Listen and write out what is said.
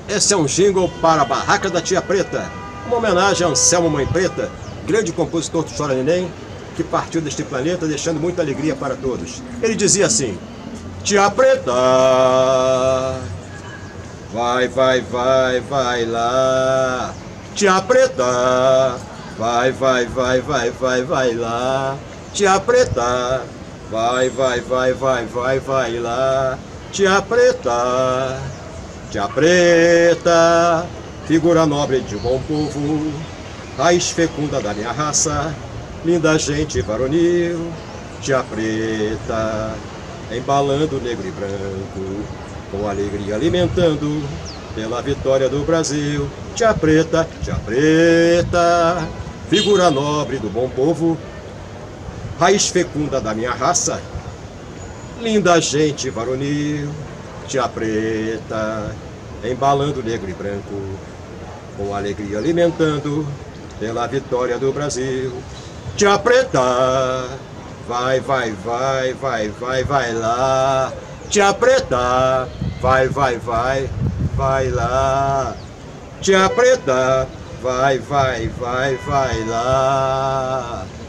Esse é um jingle para a Barraca da Tia Preta, uma homenagem a Anselmo Mãe Preta, grande compositor do Chora Neném, que partiu deste planeta deixando muita alegria para todos. Ele dizia assim: Tia Preta, vai, vai, vai, vai lá. Tia Preta, vai, vai, vai, vai, vai, vai lá. Tia Preta, vai, vai, vai, vai, vai, vai lá. Tia Preta, Tia Preta, figura nobre de um bom povo, raiz fecunda da minha raça, linda gente varonil. Tia Preta, embalando negro e branco, com alegria alimentando pela vitória do Brasil. Tia Preta, figura nobre do bom povo, raiz fecunda da minha raça, linda gente varonil. Tia Preta, embalando negro e branco, com alegria alimentando pela vitória do Brasil. Tia Preta, vai, vai, vai, vai, vai, vai lá. Tia Preta, vai, vai, vai, vai lá. Tia Preta, vai, vai, vai, vai lá.